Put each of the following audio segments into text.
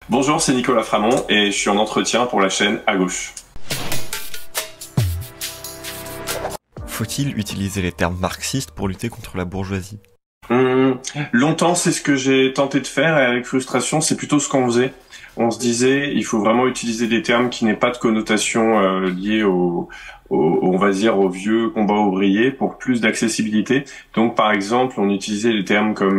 Bonjour, c'est Nicolas Framont et je suis en entretien pour la chaîne À Gauche. Faut-il utiliser les termes marxistes pour lutter contre la bourgeoisie? Longtemps, c'est ce que j'ai tenté de faire et avec frustration, c'est plutôt ce qu'on faisait. On se disait, il faut vraiment utiliser des termes qui n'aient pas de connotation liée on va dire, au vieux combat ouvrier pour plus d'accessibilité. Donc, par exemple, on utilisait des termes comme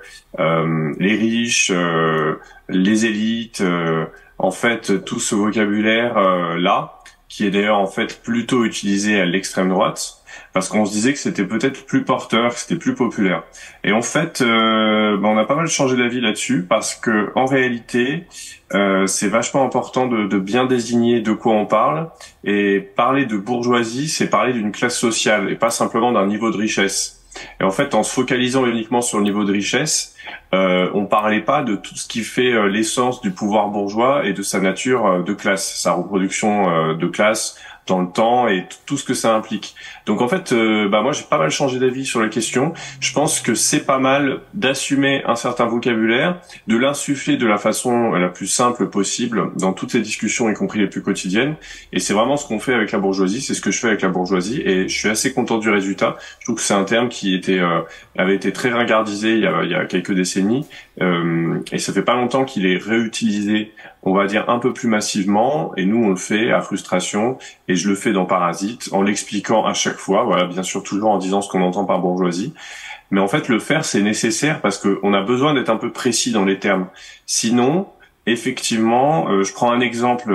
les riches, les élites, en fait, tout ce vocabulaire là, qui est d'ailleurs en fait plutôt utilisé à l'extrême droite, parce qu'on se disait que c'était peut-être plus porteur, que c'était plus populaire. Et en fait, on a pas mal changé d'avis là-dessus, parce que en réalité, c'est vachement important de bien désigner de quoi on parle. Et parler de bourgeoisie, c'est parler d'une classe sociale, et pas simplement d'un niveau de richesse. Et en fait, en se focalisant uniquement sur le niveau de richesse, on parlait pas de tout ce qui fait l'essence du pouvoir bourgeois et de sa nature de classe, sa reproduction de classe dans le temps et tout ce que ça implique. Donc en fait, moi j'ai pas mal changé d'avis sur la question. Je pense que c'est pas mal d'assumer un certain vocabulaire, de l'insuffler de la façon la plus simple possible dans toutes les discussions, y compris les plus quotidiennes. Et c'est vraiment ce qu'on fait avec la bourgeoisie, c'est ce que je fais avec la bourgeoisie, et je suis assez content du résultat. Je trouve que c'est un terme qui avait été très ringardisé il y a quelques décennies, et ça fait pas longtemps qu'il est réutilisé, on va dire un peu plus massivement, et nous on le fait à frustration, et je le fais dans Parasite en l'expliquant à chaque fois, voilà, bien sûr toujours en disant ce qu'on entend par bourgeoisie, mais en fait le faire c'est nécessaire parce que on a besoin d'être un peu précis dans les termes. Sinon, effectivement, je prends un exemple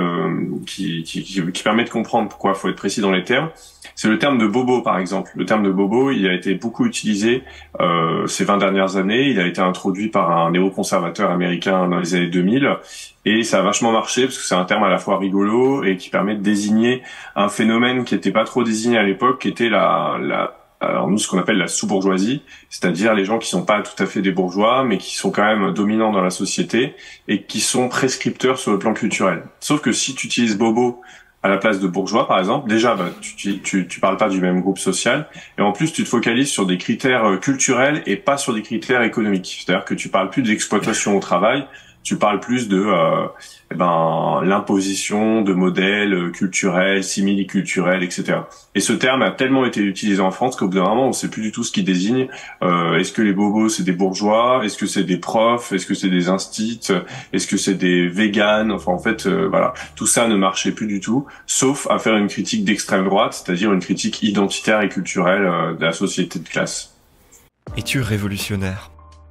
qui permet de comprendre pourquoi il faut être précis dans les termes. C'est le terme de bobo, par exemple. Le terme de bobo, il a été beaucoup utilisé ces 20 dernières années. Il a été introduit par un néoconservateur américain dans les années 2000. Et ça a vachement marché parce que c'est un terme à la fois rigolo et qui permet de désigner un phénomène qui n'était pas trop désigné à l'époque, qui était alors nous, ce qu'on appelle la sous-bourgeoisie, c'est-à-dire les gens qui sont pas tout à fait des bourgeois, mais qui sont quand même dominants dans la société et qui sont prescripteurs sur le plan culturel. Sauf que si tu utilises bobo à la place de bourgeois, par exemple, déjà, tu parles pas du même groupe social, et en plus, tu te focalises sur des critères culturels et pas sur des critères économiques. C'est-à-dire que tu parles plus d'exploitation au travail, tu parles plus de l'imposition de modèles culturels, simili-culturels, etc. Et ce terme a tellement été utilisé en France qu'au bout d'un moment, on sait plus du tout ce qu'il désigne. Est-ce que les bobos, c'est des bourgeois? Est-ce que c'est des profs? Est-ce que c'est des instits? Est-ce que c'est des véganes? Enfin, en fait, voilà, tout ça ne marchait plus du tout, sauf à faire une critique d'extrême droite, c'est-à-dire une critique identitaire et culturelle de la société de classe. Es-tu révolutionnaire?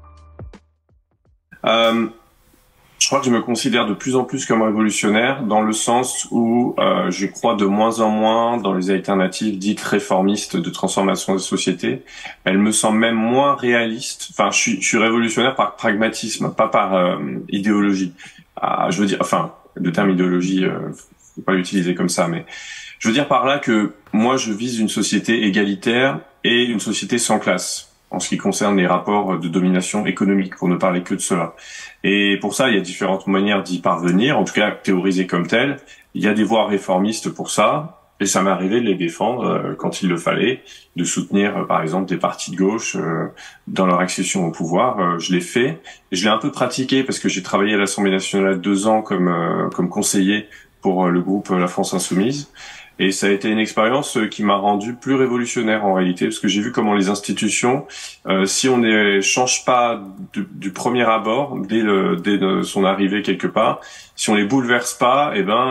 Je crois que je me considère de plus en plus comme révolutionnaire dans le sens où je crois de moins en moins dans les alternatives dites réformistes de transformation des sociétés. Elles me semblent même moins réalistes. Enfin, je suis révolutionnaire par pragmatisme, pas par idéologie. Je veux dire, enfin, le terme idéologie, faut pas l'utiliser comme ça, mais je veux dire par là que moi, je vise une société égalitaire et une société sans classe, en ce qui concerne les rapports de domination économique, pour ne parler que de cela. Et pour ça, il y a différentes manières d'y parvenir, en tout cas théorisées comme telles. Il y a des voies réformistes pour ça, et ça m'est arrivé de les défendre quand il le fallait, de soutenir par exemple des partis de gauche dans leur accession au pouvoir. Je l'ai fait, et je l'ai un peu pratiqué parce que j'ai travaillé à l'Assemblée nationale 2 ans comme conseiller pour le groupe La France Insoumise. Et ça a été une expérience qui m'a rendu plus révolutionnaire en réalité, parce que j'ai vu comment les institutions, si on ne change pas du premier abord, dès son arrivée quelque part, si on les bouleverse pas,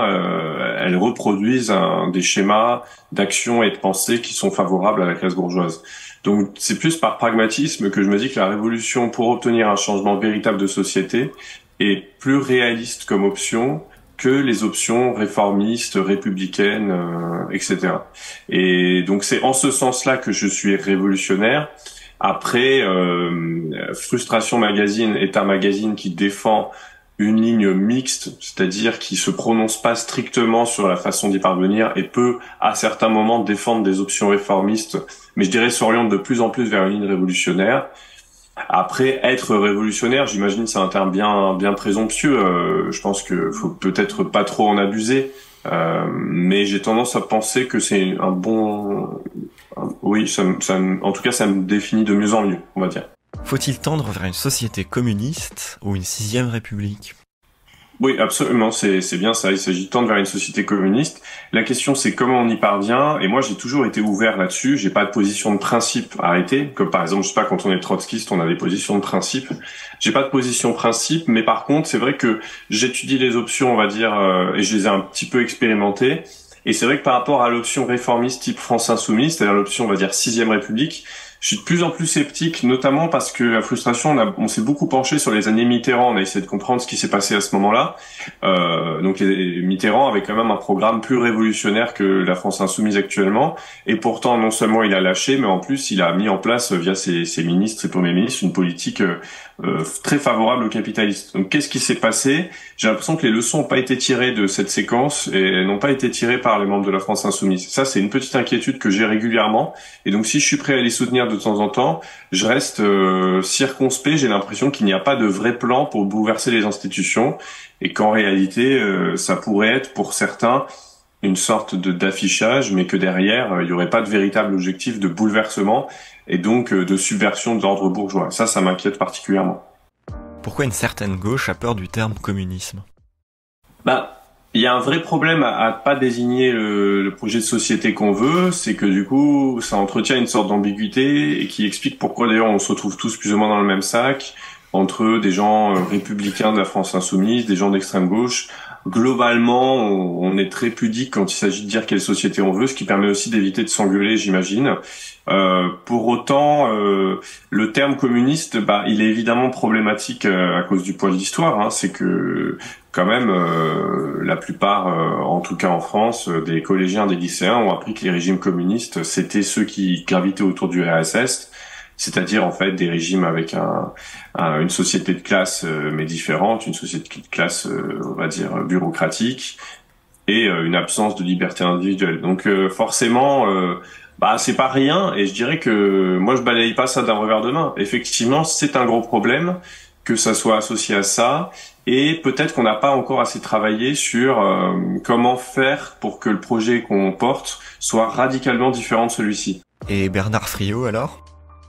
elles reproduisent des schémas d'action et de pensée qui sont favorables à la classe bourgeoise. Donc c'est plus par pragmatisme que je me dis que la révolution, pour obtenir un changement véritable de société, est plus réaliste comme option que les options réformistes, républicaines, etc. Et donc c'est en ce sens-là que je suis révolutionnaire. Après, Frustration Magazine est un magazine qui défend une ligne mixte, c'est-à-dire qui se prononce pas strictement sur la façon d'y parvenir et peut, à certains moments, défendre des options réformistes, mais je dirais s'oriente de plus en plus vers une ligne révolutionnaire. Après, être révolutionnaire, j'imagine c'est un terme bien présomptueux. Je pense que faut peut-être pas trop en abuser, mais j'ai tendance à penser que c'est un bon. Oui, en tout cas, ça me définit de mieux en mieux, on va dire. Faut-il tendre vers une société communiste ou une sixième république? Oui, absolument, c'est bien ça. Il s'agit de tendre vers une société communiste. La question, c'est comment on y parvient. Et moi, j'ai toujours été ouvert là-dessus. J'ai pas de position de principe à arrêter. Comme par exemple, je sais pas, quand on est trotskiste, on a des positions de principe. J'ai pas de position de principe, mais par contre, c'est vrai que j'étudie les options, on va dire, et je les ai un petit peu expérimentées. Et c'est vrai que par rapport à l'option réformiste type France Insoumise, c'est-à-dire l'option, on va dire, sixième République, je suis de plus en plus sceptique, notamment parce que la frustration, on s'est beaucoup penché sur les années Mitterrand, on a essayé de comprendre ce qui s'est passé à ce moment-là. Donc Mitterrand avait quand même un programme plus révolutionnaire que la France Insoumise actuellement, et pourtant non seulement il a lâché, mais en plus il a mis en place via ses ministres, ses premiers ministres, une politique très favorable aux capitalistes. Donc qu'est-ce qui s'est passé? J'ai l'impression que les leçons n'ont pas été tirées de cette séquence et n'ont pas été tirées par les membres de la France Insoumise. Ça, c'est une petite inquiétude que j'ai régulièrement. Et donc si je suis prêt à les soutenir de temps en temps, je reste circonspect. J'ai l'impression qu'il n'y a pas de vrai plan pour bouleverser les institutions et qu'en réalité, ça pourrait être pour certains une sorte d'affichage, mais que derrière, il n'y aurait pas de véritable objectif de bouleversement et donc de subversion de l'ordre bourgeois. Ça m'inquiète particulièrement. Pourquoi une certaine gauche a peur du terme communisme? Il y a un vrai problème à pas désigner le projet de société qu'on veut, c'est que du coup, ça entretient une sorte d'ambiguïté et qui explique pourquoi d'ailleurs on se retrouve tous plus ou moins dans le même sac, entre des gens républicains de la France insoumise, des gens d'extrême gauche. Globalement, on est très pudique quand il s'agit de dire quelle société on veut, ce qui permet aussi d'éviter de s'engueuler, j'imagine. Pour autant, le terme communiste, il est évidemment problématique à cause du poids de l'histoire. Hein. C'est que quand même, la plupart, en tout cas en France, des collégiens, des lycéens ont appris que les régimes communistes, c'était ceux qui gravitaient autour du RSS, c'est-à-dire en fait des régimes avec une société de classe mais différente, une société de classe, on va dire, bureaucratique, et une absence de liberté individuelle. Donc forcément, c'est pas rien, et je dirais que moi je balaye pas ça d'un revers de main. Effectivement, c'est un gros problème que ça soit associé à ça, et peut-être qu'on n'a pas encore assez travaillé sur comment faire pour que le projet qu'on porte soit radicalement différent de celui-ci. Et Bernard Friot alors?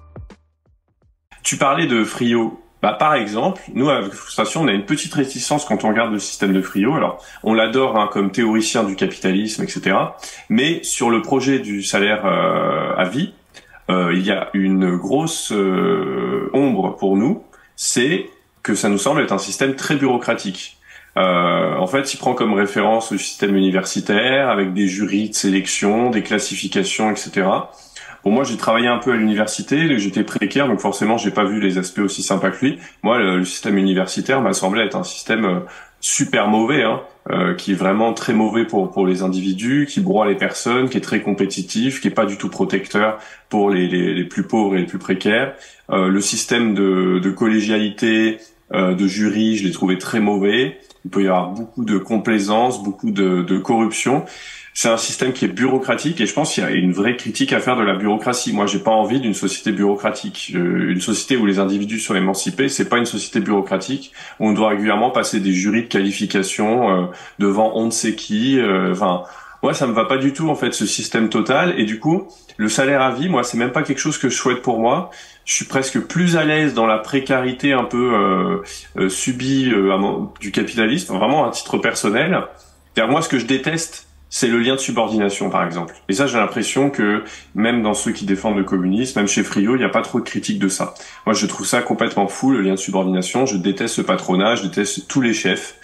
Tu parlais de Friot. Par exemple, nous, avec Frustration, on a une petite réticence quand on regarde le système de Friot. Alors, on l'adore comme théoricien du capitalisme, etc. Mais sur le projet du salaire à vie, il y a une grosse ombre pour nous, c'est que ça nous semble être un système très bureaucratique. En fait, il prend comme référence le système universitaire, avec des jurys de sélection, des classifications, etc. Bon, moi, j'ai travaillé un peu à l'université, j'étais précaire, donc forcément, j'ai pas vu les aspects aussi sympas que lui. Moi, le système universitaire m'a semblé être un système super mauvais, qui est vraiment très mauvais pour les individus, qui broie les personnes, qui est très compétitif, qui est pas du tout protecteur pour les plus pauvres et les plus précaires. Le système de collégialité, de jury, je l'ai trouvé très mauvais. Il peut y avoir beaucoup de complaisance, beaucoup de corruption. C'est un système qui est bureaucratique et je pense qu'il y a une vraie critique à faire de la bureaucratie. Moi, j'ai pas envie d'une société bureaucratique. Une société où les individus sont émancipés, c'est pas une société bureaucratique où on doit régulièrement passer des jurys de qualification devant on ne sait qui. Moi, ça me va pas du tout en fait ce système total. Et du coup, le salaire à vie, moi, c'est même pas quelque chose que je souhaite pour moi. Je suis presque plus à l'aise dans la précarité un peu subie du capitalisme, vraiment à titre personnel. C'est-à-dire, moi, ce que je déteste, c'est le lien de subordination, par exemple. Et ça, j'ai l'impression que même dans ceux qui défendent le communisme, même chez Friot, il n'y a pas trop de critique de ça. Moi, je trouve ça complètement fou, le lien de subordination. Je déteste ce patronat, je déteste tous les chefs.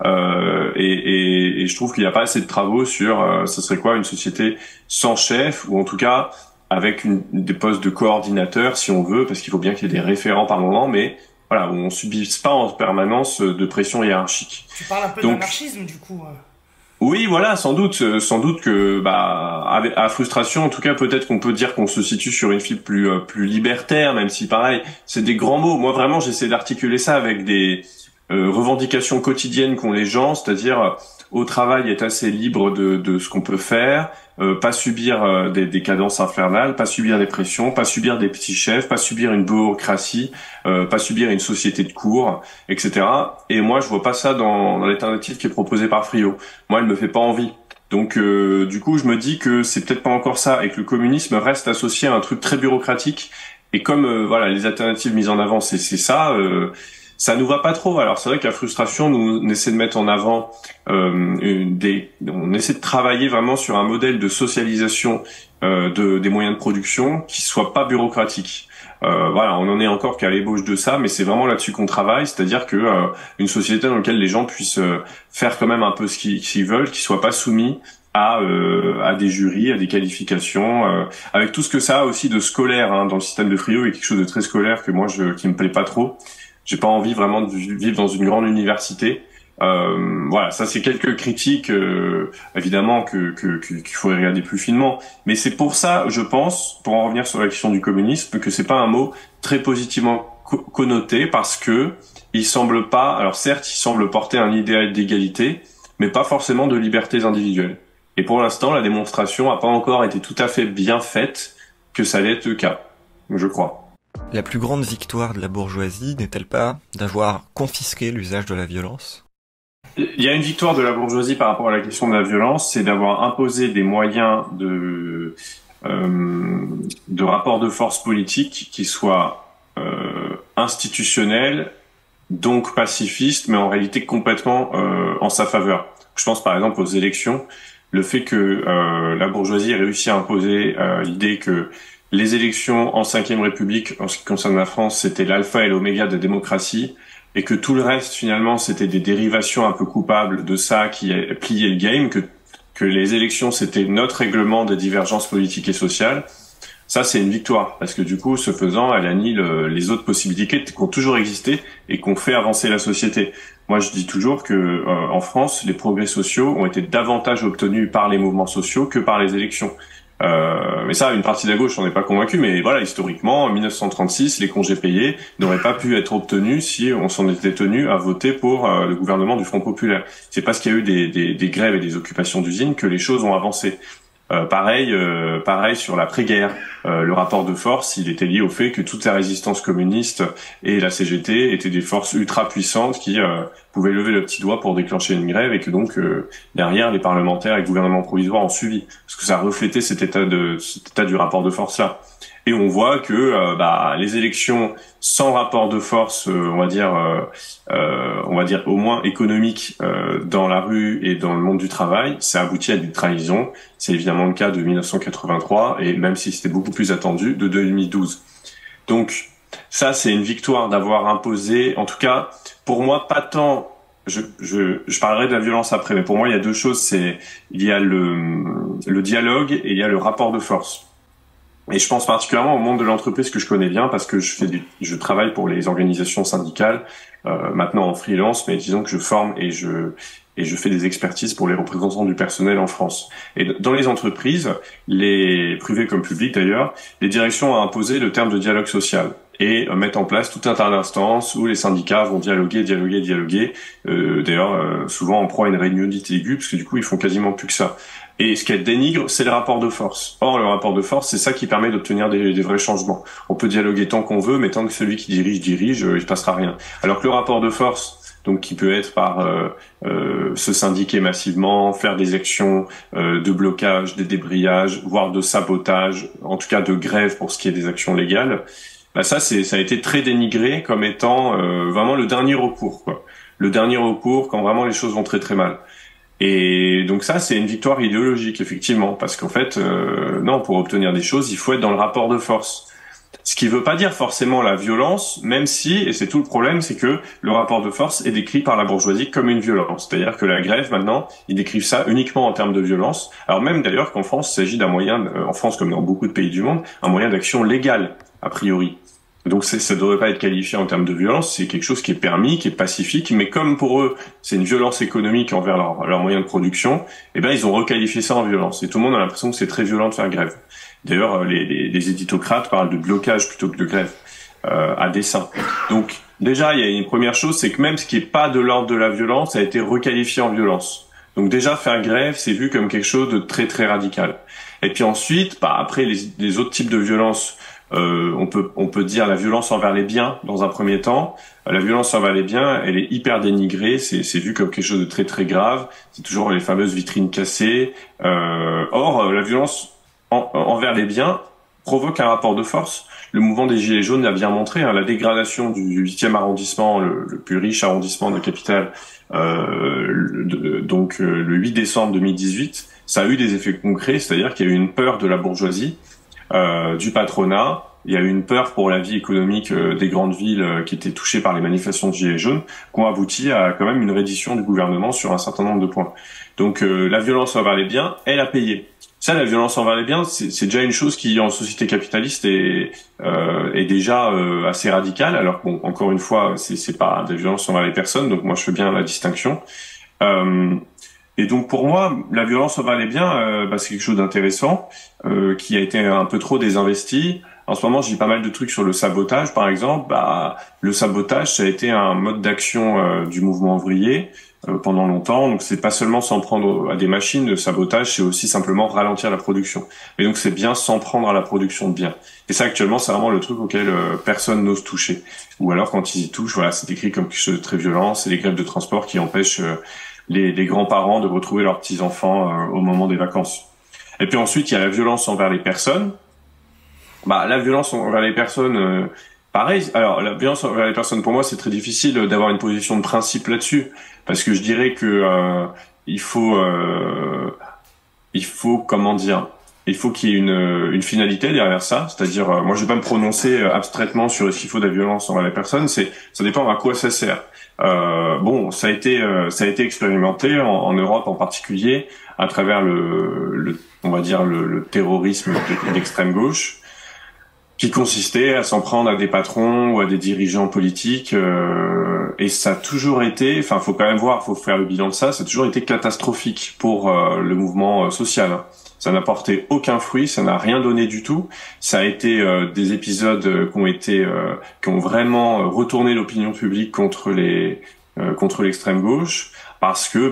Et je trouve qu'il n'y a pas assez de travaux sur ce serait quoi une société sans chef, ou en tout cas avec des postes de coordinateur, si on veut, parce qu'il faut bien qu'il y ait des référents par moment, mais voilà, où on subisse pas en permanence de pression hiérarchique. Tu parles un peu d'anarchisme, du coup. Oui, voilà, sans doute que à frustration, en tout cas, peut-être qu'on peut dire qu'on se situe sur une fibre plus libertaire, même si pareil, c'est des grands mots. Moi, vraiment, j'essaie d'articuler ça avec des revendications quotidiennes qu'ont les gens, c'est-à-dire au travail être assez libre de ce qu'on peut faire, pas subir des cadences infernales, pas subir des pressions, pas subir des petits chefs, pas subir une bureaucratie, pas subir une société de cours, etc. Et moi, je vois pas ça dans l'alternative qui est proposée par Friot. Moi, elle me fait pas envie. Donc, du coup, je me dis que c'est peut-être pas encore ça et que le communisme reste associé à un truc très bureaucratique. Et comme voilà, les alternatives mises en avant, c'est ça. ça nous va pas trop. Alors c'est vrai qu'à Frustration, nous on essaie de mettre en avant on essaie de travailler vraiment sur un modèle de socialisation des moyens de production qui soit pas bureaucratique. Voilà, on en est encore qu'à l'ébauche de ça, mais c'est vraiment là-dessus qu'on travaille, c'est-à-dire que une société dans laquelle les gens puissent faire quand même un peu ce qu'ils veulent, qu'ils soient pas soumis à des jurys, à des qualifications, avec tout ce que ça a aussi de scolaire dans le système de Frio, il y a quelque chose de très scolaire que moi qui me plaît pas trop. J'ai pas envie vraiment de vivre dans une grande université. Voilà, ça c'est quelques critiques évidemment qu'il faudrait regarder plus finement, mais c'est pour ça, je pense, pour en revenir sur la question du communisme, que c'est pas un mot très positivement connoté, parce que il semble pas, alors certes, il semble porter un idéal d'égalité, mais pas forcément de libertés individuelles. Et pour l'instant, la démonstration n'a pas encore été tout à fait bien faite que ça allait être le cas, je crois. La plus grande victoire de la bourgeoisie n'est-elle pas d'avoir confisqué l'usage de la violence ? Il y a une victoire de la bourgeoisie par rapport à la question de la violence, c'est d'avoir imposé des moyens de rapport de force politique qui soient institutionnels, donc pacifistes, mais en réalité complètement en sa faveur. Je pense par exemple aux élections. Le fait que la bourgeoisie ait réussi à imposer l'idée que les élections en Ve République, en ce qui concerne la France, c'était l'alpha et l'oméga de la démocratie, et que tout le reste, finalement, c'était des dérivations un peu coupables de ça qui a plié le game, que les élections, c'était notre règlement des divergences politiques et sociales. Ça, c'est une victoire, parce que du coup, ce faisant, elle annule les autres possibilités qui ont toujours existé et qui ont fait avancer la société. Moi, je dis toujours que en France, les progrès sociaux ont été davantage obtenus par les mouvements sociaux que par les élections. Mais ça, une partie de la gauche n'en est pas convaincue, mais voilà, historiquement, en 1936, les congés payés n'auraient pas pu être obtenus si on s'en était tenu à voter pour le gouvernement du Front populaire. C'est parce qu'il y a eu des grèves et des occupations d'usines que les choses ont avancé. Pareil sur l'après-guerre. Le rapport de force, il était lié au fait que toute la résistance communiste et la CGT étaient des forces ultra puissantes qui pouvaient lever le petit doigt pour déclencher une grève, et que donc derrière les parlementaires et le gouvernement provisoire ont suivi, parce que ça reflétait cet état du rapport de force là. Et on voit que les élections sans rapport de force, on va dire au moins économique, dans la rue et dans le monde du travail, ça aboutit à des trahisons. C'est évidemment le cas de 1983, et même si c'était beaucoup plus attendu, de 2012. Donc ça, c'est une victoire d'avoir imposé, en tout cas pour moi, pas tant. Je parlerai de la violence après, mais pour moi il y a deux choses. Il y a le dialogue et il y a le rapport de force. Et je pense particulièrement au monde de l'entreprise, que je connais bien, parce que je travaille pour les organisations syndicales, maintenant en freelance, mais disons que je forme et je fais des expertises pour les représentants du personnel en France. Et dans les entreprises, les privées comme publiques d'ailleurs, les directions ont imposé le terme de dialogue social et mettent en place tout un tas d'instances où les syndicats vont dialoguer. D'ailleurs, souvent en proie à une réunionité aiguë, parce que du coup, ils font quasiment plus que ça. Et ce qu'elle dénigre, c'est le rapport de force. Or, le rapport de force, c'est ça qui permet d'obtenir des vrais changements. On peut dialoguer tant qu'on veut, mais tant que celui qui dirige, il se passera rien. Alors que le rapport de force, donc qui peut être par se syndiquer massivement, faire des actions de blocage, des débrayages, voire de sabotage, en tout cas de grève pour ce qui est des actions légales, ça a été très dénigré comme étant vraiment le dernier recours, quoi. Le dernier recours quand vraiment les choses vont très très mal. Et donc ça, c'est une victoire idéologique, effectivement, parce qu'en fait, non, pour obtenir des choses, il faut être dans le rapport de force. Ce qui veut pas dire forcément la violence, même si, et c'est tout le problème, c'est que le rapport de force est décrit par la bourgeoisie comme une violence. C'est-à-dire que la grève, maintenant, ils décrivent ça uniquement en termes de violence. Alors même d'ailleurs qu'en France, il s'agit d'un moyen, en France comme dans beaucoup de pays du monde, un moyen d'action légal, a priori. Donc ça ne devrait pas être qualifié en termes de violence, c'est quelque chose qui est permis, qui est pacifique, mais comme pour eux, c'est une violence économique envers leurs moyens de production, ils ont requalifié ça en violence. Et tout le monde a l'impression que c'est très violent de faire grève. D'ailleurs, les éditocrates parlent de blocage plutôt que de grève, à dessein. Donc déjà, il y a une première chose, c'est que même ce qui n'est pas de l'ordre de la violence a été requalifié en violence. Donc déjà, faire grève, c'est vu comme quelque chose de très très radical. Et puis ensuite, après les autres types de violences, on peut dire la violence envers les biens dans un premier temps. La violence envers les biens, elle est hyper dénigrée, c'est vu comme quelque chose de très très grave. C'est toujours les fameuses vitrines cassées. Or, la violence envers les biens provoque un rapport de force. le mouvement des Gilets jaunes l'a bien montré, hein, la dégradation du 8e arrondissement, le plus riche arrondissement de la capitale, le 8 décembre 2018, ça a eu des effets concrets, c'est-à-dire qu'il y a eu une peur de la bourgeoisie, du patronat. Il y a eu une peur pour la vie économique des grandes villes qui étaient touchées par les manifestations de Gilets jaunes, qui ont abouti à quand même une reddition du gouvernement sur un certain nombre de points. Donc la violence envers les biens, elle a payé. Ça, la violence envers les biens, c'est déjà une chose qui, en société capitaliste, est déjà assez radicale. Alors bon, encore une fois, c'est pas de la violence envers les personnes, donc moi je fais bien la distinction. Et donc pour moi, la violence envers les biens, c'est quelque chose d'intéressant, qui a été un peu trop désinvesti. En ce moment, je dis pas mal de trucs sur le sabotage, par exemple. Le sabotage, ça a été un mode d'action du mouvement ouvrier pendant longtemps. Donc, c'est pas seulement s'en prendre à des machines. Le sabotage, c'est aussi simplement ralentir la production. Et donc, c'est bien s'en prendre à la production de biens. Et ça, actuellement, c'est vraiment le truc auquel personne n'ose toucher. Ou alors, quand ils y touchent, voilà, c'est décrit comme quelque chose de très violent. C'est les grèves de transport qui empêchent les grands-parents de retrouver leurs petits-enfants au moment des vacances. Et puis ensuite, il y a la violence envers les personnes. La violence envers les personnes, pareil. Alors, la violence envers les personnes, pour moi, c'est très difficile d'avoir une position de principe là-dessus, parce que je dirais que il faut, comment dire, il faut qu'il y ait une finalité derrière ça. C'est-à-dire, moi, je vais pas me prononcer abstraitement sur est-ce qu'il faut de la violence envers les personnes. Ça dépend à quoi ça sert. Ça a été expérimenté en Europe en particulier à travers on va dire le terrorisme d'extrême gauche, qui consistait à s'en prendre à des patrons ou à des dirigeants politiques, et ça a toujours été, enfin, faut quand même voir, faut faire le bilan de ça a toujours été catastrophique pour le mouvement social. Ça n'a porté aucun fruit, ça n'a rien donné du tout. Ça a été des épisodes qui ont vraiment retourné l'opinion publique contre l'extrême gauche, parce que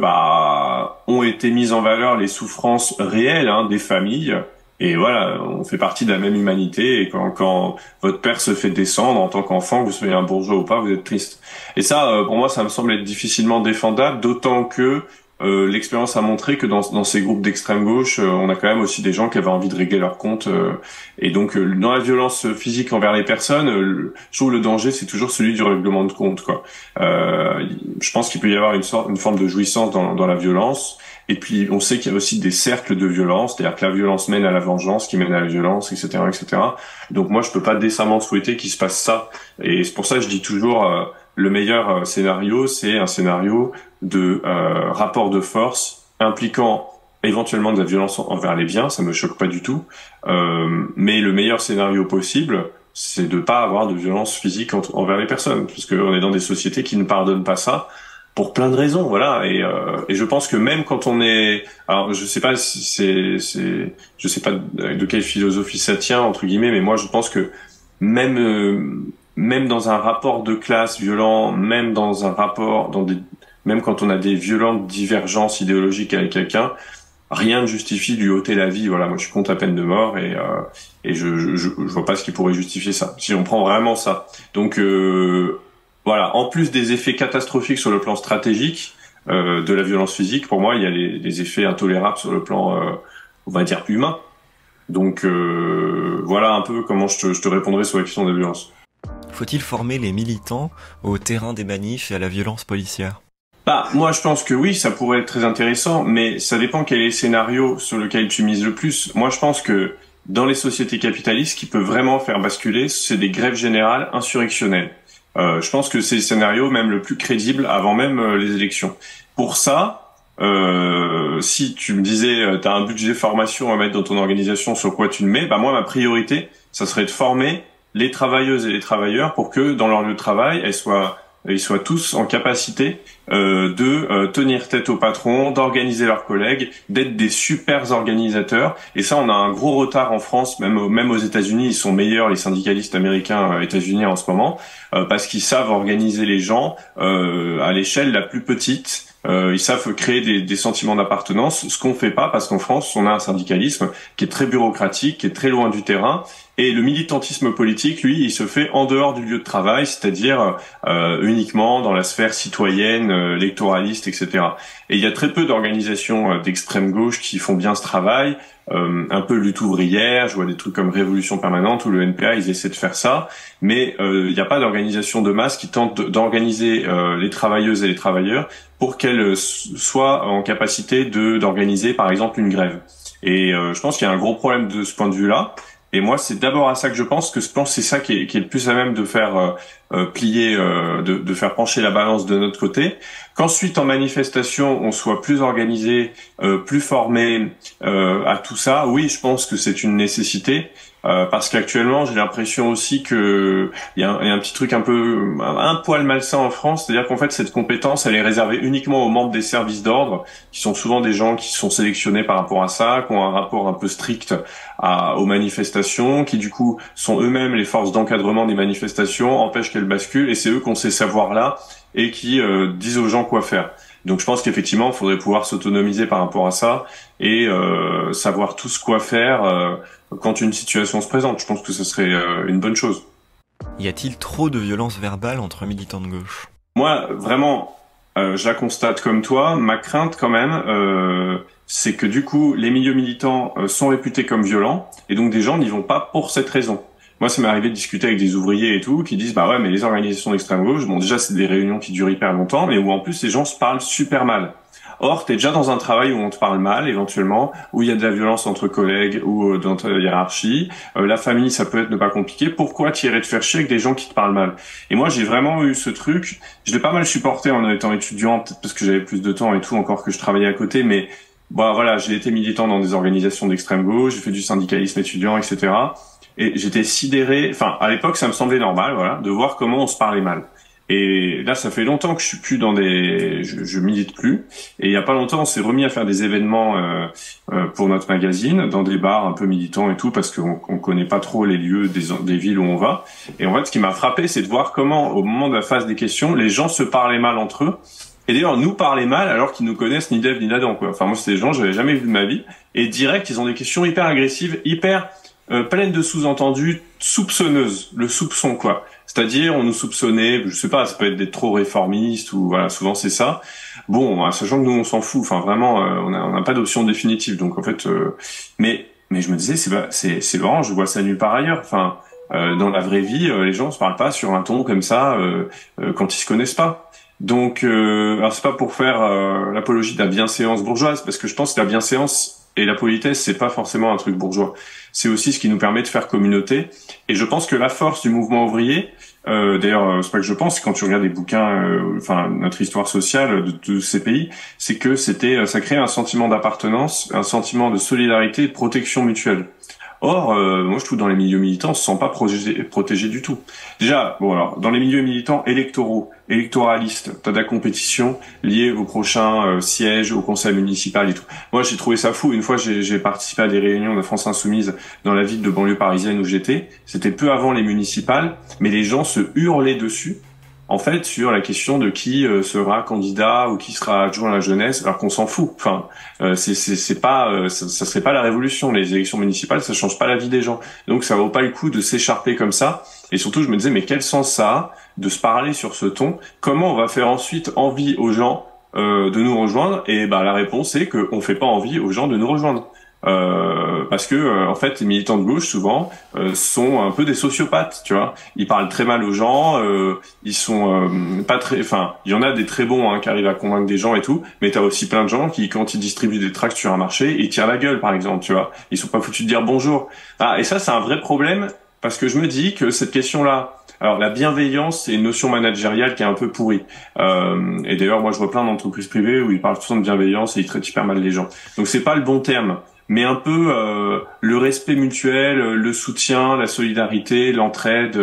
ont été mises en valeur les souffrances réelles des familles. Et voilà, on fait partie de la même humanité, et quand votre père se fait descendre en tant qu'enfant, que vous soyez un bourgeois ou pas, vous êtes triste. Et ça, pour moi, ça me semble être difficilement défendable, d'autant que l'expérience a montré que dans ces groupes d'extrême gauche, on a quand même aussi des gens qui avaient envie de régler leurs comptes. Et donc, dans la violence physique envers les personnes, je trouve le danger, c'est toujours celui du règlement de compte, quoi. Je pense qu'il peut y avoir une forme de jouissance dans la violence. Et puis, on sait qu'il y a aussi des cercles de violence, c'est-à-dire que la violence mène à la vengeance, qui mène à la violence, etc., etc. Donc moi, je peux pas décemment souhaiter qu'il se passe ça. Et c'est pour ça que je dis toujours, le meilleur scénario, c'est un scénario de rapport de force impliquant éventuellement de la violence envers les biens. Ça me choque pas du tout. Mais le meilleur scénario possible, c'est de pas avoir de violence physique envers les personnes, parce qu'on est dans des sociétés qui ne pardonnent pas ça. Pour plein de raisons, voilà, et je pense que même quand on est, alors je sais pas si je sais pas de quelle philosophie ça tient entre guillemets, mais moi je pense que même dans un rapport de classe violent, même quand on a des violentes divergences idéologiques avec quelqu'un, rien ne justifie de lui ôter la vie. Voilà, moi je suis contre la peine de mort, et je vois pas ce qui pourrait justifier ça. Si on prend vraiment ça, donc voilà, en plus des effets catastrophiques sur le plan stratégique de la violence physique, pour moi, il y a les effets intolérables sur le plan, on va dire, humain. Donc voilà un peu comment je te répondrai sur la question de la violence. Faut-il former les militants au terrain des manifs et à la violence policière ? Moi, je pense que oui, ça pourrait être très intéressant, mais ça dépend quel est le scénario sur lequel tu mises le plus. Moi, je pense que dans les sociétés capitalistes, ce qui peut vraiment faire basculer, c'est des grèves générales insurrectionnelles. Je pense que c'est le scénario même le plus crédible avant même les élections. Pour ça, si tu me disais tu as un budget formation à mettre dans ton organisation, sur quoi tu le mets, moi ma priorité, ça serait de former les travailleuses et les travailleurs pour que dans leur lieu de travail, ils soient tous en capacité de tenir tête au patron, d'organiser leurs collègues, d'être des super organisateurs. Et ça, on a un gros retard en France, même aux États-Unis, ils sont meilleurs, les syndicalistes américains, états-uniens en ce moment, parce qu'ils savent organiser les gens à l'échelle la plus petite. Ils savent créer des sentiments d'appartenance, ce qu'on fait pas parce qu'en France, on a un syndicalisme qui est très bureaucratique, qui est très loin du terrain. Et le militantisme politique, lui, il se fait en dehors du lieu de travail, c'est-à-dire uniquement dans la sphère citoyenne, électoraliste, etc. Et il y a très peu d'organisations d'extrême gauche qui font bien ce travail. Un peu lutte ouvrière, je vois des trucs comme Révolution Permanente ou le NPA, ils essaient de faire ça, mais il n'y a pas d'organisation de masse qui tente d'organiser les travailleuses et les travailleurs pour qu'elles soient en capacité d'organiser par exemple une grève. Et je pense qu'il y a un gros problème de ce point de vue-là. Et moi, c'est d'abord à ça que je pense, que c'est ça qui est le plus à même de faire plier, de faire pencher la balance de notre côté. Qu'ensuite, en manifestation, on soit plus organisé, plus formé à tout ça. Oui, je pense que c'est une nécessité. Parce qu'actuellement, j'ai l'impression aussi que il y a un petit truc un poil malsain en France, c'est-à-dire qu'en fait, cette compétence, elle est réservée uniquement aux membres des services d'ordre, qui sont souvent des gens qui sont sélectionnés par rapport à ça, qui ont un rapport un peu strict aux manifestations, qui du coup sont eux-mêmes les forces d'encadrement des manifestations, empêchent qu'elles basculent, et c'est eux qui ont ces savoirs-là et qui disent aux gens quoi faire. Donc je pense qu'effectivement, il faudrait pouvoir s'autonomiser par rapport à ça et savoir tous quoi faire quand une situation se présente. Je pense que ce serait une bonne chose. Y a-t-il trop de violence verbale entre militants de gauche? Moi, vraiment, je la constate comme toi. Ma crainte quand même, c'est que du coup, les milieux militants sont réputés comme violents et donc des gens n'y vont pas pour cette raison. Moi, ça m'est arrivé de discuter avec des ouvriers et tout, qui disent, bah ouais, mais les organisations d'extrême gauche, bon, déjà, c'est des réunions qui durent hyper longtemps, mais où en plus, les gens se parlent super mal. Or, t'es déjà dans un travail où on te parle mal, éventuellement, où il y a de la violence entre collègues ou dans ta hiérarchie. La famille, ça peut être ne pas compliqué. Pourquoi t'irais te faire chier avec des gens qui te parlent mal? Et moi, j'ai vraiment eu ce truc. Je l'ai pas mal supporté en étant étudiant, peut-être parce que j'avais plus de temps et tout, encore que je travaillais à côté, mais bon, voilà, j'ai été militant dans des organisations d'extrême gauche, j'ai fait du syndicalisme étudiant, etc. Et j'étais sidéré, enfin, à l'époque, ça me semblait normal, voilà, de voir comment on se parlait mal. Et là, ça fait longtemps que je suis plus je milite plus. Et il y a pas longtemps, on s'est remis à faire des événements pour notre magazine, dans des bars un peu militants et tout, parce qu'on connaît pas trop les lieux des villes où on va. Et en fait, ce qui m'a frappé, c'est de voir comment, au moment de la phase des questions, les gens se parlaient mal entre eux. Et d'ailleurs, nous parlaient mal alors qu'ils nous connaissent ni d'Ève ni d'Adam, quoi. Enfin, moi, c'est des gens que j'avais jamais vus de ma vie. Et direct, ils ont des questions hyper agressives, hyper pleine de sous-entendus, soupçonneuses, le soupçon quoi. C'est-à-dire on nous soupçonnait, je sais pas, ça peut être d'être trop réformiste ou voilà, souvent c'est ça. Bon, sachant que nous on s'en fout, enfin vraiment on n'a pas d'option définitive. Donc en fait mais je me disais c'est Laurent, je vois ça nulle part ailleurs. Enfin dans la vraie vie, les gens se parlent pas sur un ton comme ça quand ils se connaissent pas. Donc alors c'est pas pour faire l'apologie de la bienséance bourgeoise parce que je pense que la bienséance et la politesse, c'est pas forcément un truc bourgeois. C'est aussi ce qui nous permet de faire communauté. Et je pense que la force du mouvement ouvrier, d'ailleurs, c'est pas que je pense, quand tu regardes les bouquins, enfin notre histoire sociale de ces pays, c'est que ça crée un sentiment d'appartenance, un sentiment de solidarité et de protection mutuelle. Or, moi je trouve dans les milieux militants, on se sent pas protégé du tout. Déjà, bon alors, dans les milieux militants électoralistes, t'as de la compétition liée au prochain siège, au conseil municipal et tout. Moi j'ai trouvé ça fou. Une fois j'ai participé à des réunions de France Insoumise dans la ville de banlieue parisienne où j'étais. C'était peu avant les municipales, mais les gens se hurlaient dessus. En fait, sur la question de qui sera candidat ou qui sera adjoint à la jeunesse, alors qu'on s'en fout. Enfin, c'est pas, ça serait pas la révolution. Les élections municipales, ça change pas la vie des gens. Donc, ça vaut pas le coup de s'écharper comme ça. Et surtout, je me disais, mais quel sens ça a de se parler sur ce ton? Comment on va faire ensuite envie aux gens de nous rejoindre? Et bah, la réponse est qu'on fait pas envie aux gens de nous rejoindre. Parce que en fait les militants de gauche souvent sont un peu des sociopathes, tu vois. Ils parlent très mal aux gens, ils sont pas très, enfin il y en a des très bons qui arrivent à convaincre des gens et tout, mais t'as aussi plein de gens qui quand ils distribuent des tracts sur un marché, ils tirent la gueule par exemple, tu vois. Ils sont pas foutus de dire bonjour. Et ça c'est un vrai problème parce que je me dis que cette question-là, alors la bienveillance c'est une notion managériale qui est un peu pourrie. Et d'ailleurs moi je vois plein d'entreprises privées où ils parlent tout le temps de bienveillance et ils traitent hyper mal les gens. Donc c'est pas le bon terme. Mais un peu le respect mutuel, le soutien, la solidarité, l'entraide,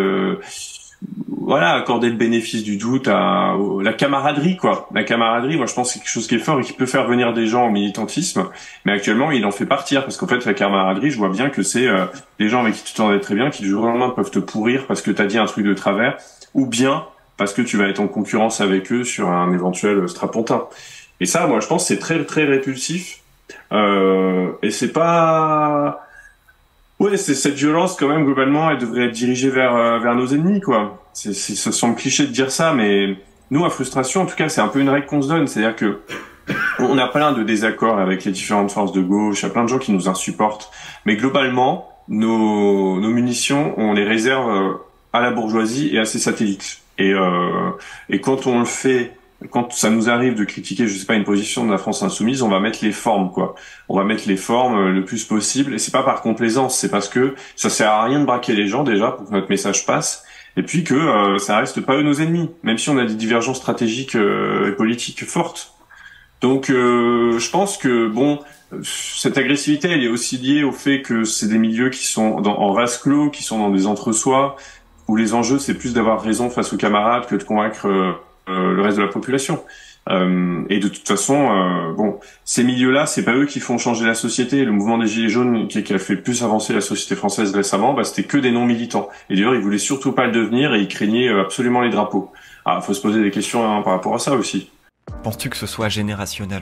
voilà, accorder le bénéfice du doute à la camaraderie, quoi. La camaraderie, moi je pense que c'est quelque chose qui est fort et qui peut faire venir des gens au militantisme, mais actuellement il en fait partir, parce qu'en fait la camaraderie, je vois bien que c'est des gens avec qui tu t'entendais très bien, qui du jour au lendemain peuvent te pourrir parce que t'as dit un truc de travers, ou bien parce que tu vas être en concurrence avec eux sur un éventuel strapontin. Et ça, moi je pense que c'est très très répulsif. Et c'est pas, Ouais, c'est cette violence quand même globalement, elle devrait être dirigée vers nos ennemis, quoi. Ça semble cliché de dire ça, mais nous à Frustration, en tout cas, c'est un peu une règle qu'on se donne, c'est-à-dire que on a plein de désaccords avec les différentes forces de gauche, il y a plein de gens qui nous insupportent, mais globalement, nos munitions, on les réserve à la bourgeoisie et à ses satellites. Et quand on le fait, quand ça nous arrive de critiquer, je sais pas, une position de la France insoumise, on va mettre les formes, quoi. On va mettre les formes le plus possible, et c'est pas par complaisance, c'est parce que ça sert à rien de braquer les gens déjà pour que notre message passe, et puis que ça reste pas eux nos ennemis, même si on a des divergences stratégiques et politiques fortes. Donc je pense que bon, cette agressivité, elle est aussi liée au fait que c'est des milieux qui sont en vase clos, qui sont dans des entre-soi, où les enjeux c'est plus d'avoir raison face aux camarades que de convaincre le reste de la population. Et de toute façon, bon, ces milieux-là, c'est pas eux qui font changer la société. Le mouvement des Gilets jaunes qui a fait plus avancer la société française récemment, bah, c'était que des non-militants. Et d'ailleurs, ils voulaient surtout pas le devenir et ils craignaient absolument les drapeaux. Ah, faut se poser des questions hein, par rapport à ça aussi. Penses-tu que ce soit générationnel?